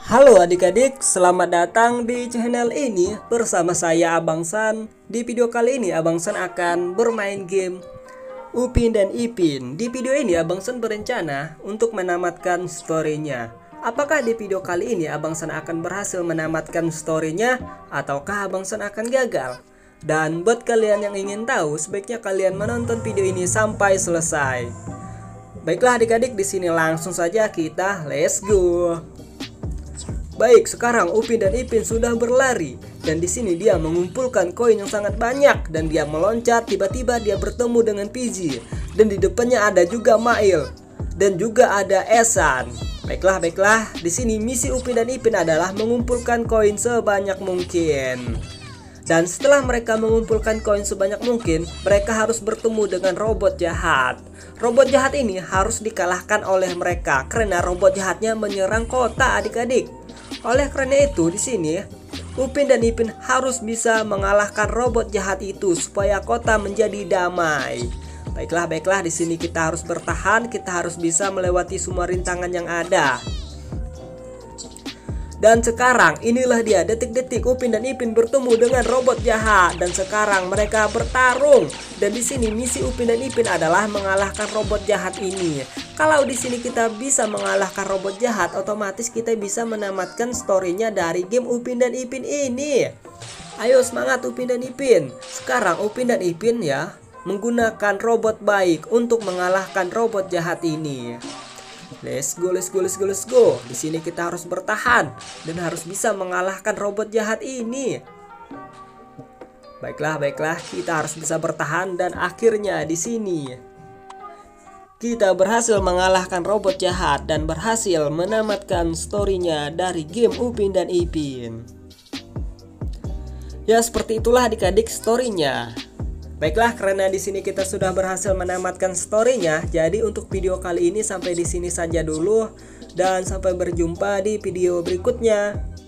Halo adik-adik, selamat datang di channel ini bersama saya Abang San. Di video kali ini Abang San akan bermain game Upin dan Ipin. Di video ini Abang San berencana untuk menamatkan storynya. Apakah di video kali ini Abang San akan berhasil menamatkan storynya ataukah Abang San akan gagal? Dan buat kalian yang ingin tahu, sebaiknya kalian menonton video ini sampai selesai. Baiklah adik-adik, di sini langsung saja kita let's go. Baik, sekarang Upin dan Ipin sudah berlari dan di sini dia mengumpulkan koin yang sangat banyak dan dia meloncat. Tiba-tiba dia bertemu dengan Pidgey dan di depannya ada juga Mail dan juga ada Esan. Baiklah, di sini misi Upin dan Ipin adalah mengumpulkan koin sebanyak mungkin. Dan setelah mereka mengumpulkan koin sebanyak mungkin, mereka harus bertemu dengan robot jahat. Robot jahat ini harus dikalahkan oleh mereka karena robot jahatnya menyerang kota adik-adik. Oleh karena itu di sini Upin dan Ipin harus bisa mengalahkan robot jahat itu supaya kota menjadi damai. Baiklah, di sini kita harus bertahan, kita harus bisa melewati semua rintangan yang ada. Dan sekarang inilah dia detik-detik Upin dan Ipin bertemu dengan robot jahat dan sekarang mereka bertarung. Dan di sini misi Upin dan Ipin adalah mengalahkan robot jahat ini. Kalau di sini kita bisa mengalahkan robot jahat, otomatis kita bisa menamatkan storynya dari game Upin dan Ipin ini. Ayo semangat Upin dan Ipin. Sekarang Upin dan Ipin ya menggunakan robot baik untuk mengalahkan robot jahat ini. Let's go. Di sini kita harus bertahan dan harus bisa mengalahkan robot jahat ini. Baiklah, kita harus bisa bertahan dan akhirnya di sini kita berhasil mengalahkan robot jahat dan berhasil menamatkan storynya dari game Upin dan Ipin. Ya, seperti itulah adik-adik storynya. Baiklah, karena di sini kita sudah berhasil menamatkan storynya, jadi untuk video kali ini sampai di sini saja dulu dan sampai berjumpa di video berikutnya.